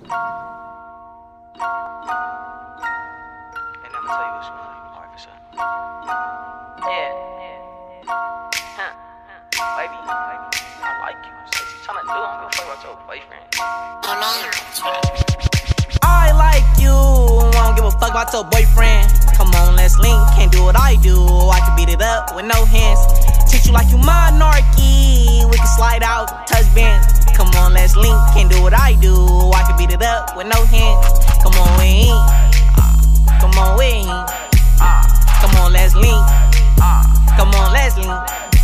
And I'ma tell you what you want. Alright, for sure. Yeah. Baby, I like you. So what you tryna do? I'm gonna fuck about your boyfriend. I like you, I don't give a fuck about your boyfriend. Come on, let's link, can't do what I do. I can beat it up with no hands. Treat you like you monarchy, we can slide out, touch bands. Come on, let's link, can't do what I do. I can beat it up with no hands. Come on, we ain't. Come on, we ain't. Come on, let's link. Come on, let's link.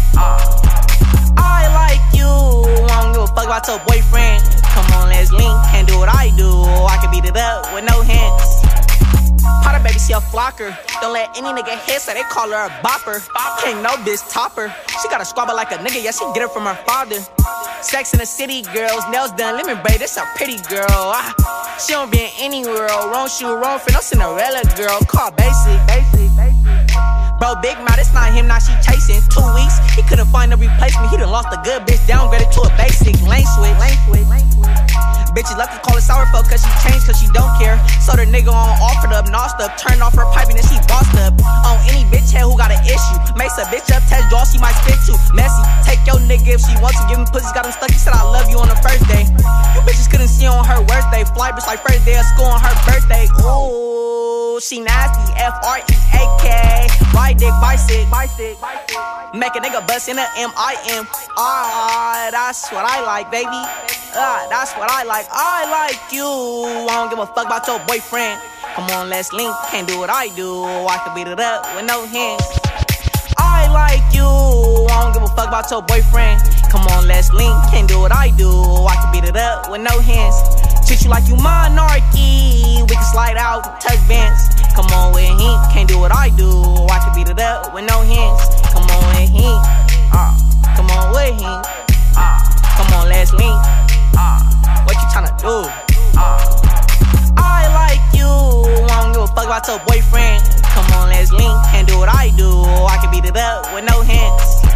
I like you, I don't give a fuck about your boyfriend. Come on, let's link, can't do what I do. I can beat it up with no hands. Potter baby, she a flocker. Don't let any nigga hit, so they call her a bopper. Can't no bitch topper. She got a squabble like a nigga, yeah, she get it from her father. Sex in the city, girls, nails done, lemon braid, this a pretty girl. She don't be in any world, wrong shoe, wrong fit, no Cinderella girl. Call basic. Bro, big mouth, it's not him, now she chasing. 2 weeks, he couldn't find a replacement. He done lost a good bitch, downgraded to a basic. Lane switch. Bitches love to call it sour fuck cause she changed cause she don't care. So the nigga on offered up, nosed up, turned off her piping and she bossed up. On any bitch head who got an issue. Makes a bitch up, test draw, she might spit too. Messy, take your nigga if she wants to. Give him pussies, got him stuck, he said I love you on the first day. You bitches couldn't see on her worst day. Fly bitch like first day of school on her birthday. Ooh, she nasty, F-R-E-A-K. Ride dick, bicycle. Make a nigga bust in a M-I-M. That's what I like, baby. That's what I like. I like you. I don't give a fuck about your boyfriend. Come on, let's link. Can't do what I do. I can beat it up with no hands. I like you. I don't give a fuck about your boyfriend. Come on, let's link. Can't do what I do. I can beat it up with no hands. Treat you like you monarchy. We can slide out, touch bands. Come on with him. Can't do what I do. I can beat it up with no hands. Come on with him. Come on with him. Come on, let's link. What you tryna do? I like you. I don't give a fuck about your boyfriend. Come on, let's link. Can't do what I do. I can beat it up with no hands.